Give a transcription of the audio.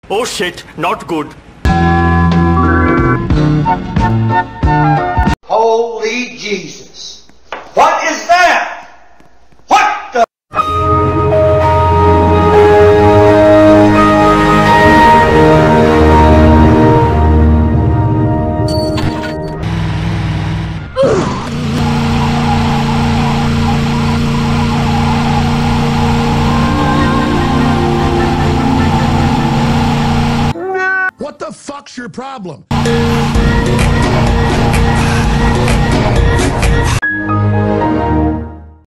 Oh shit, not good. Holy Jesus. What is that? What the? What the fuck's your problem?